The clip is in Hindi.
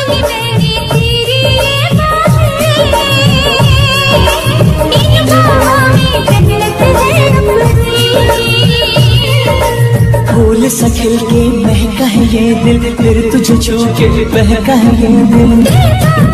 फूल सा खिल के महका है ये दिल, फिर तुझे छू के बहका है ये दिल।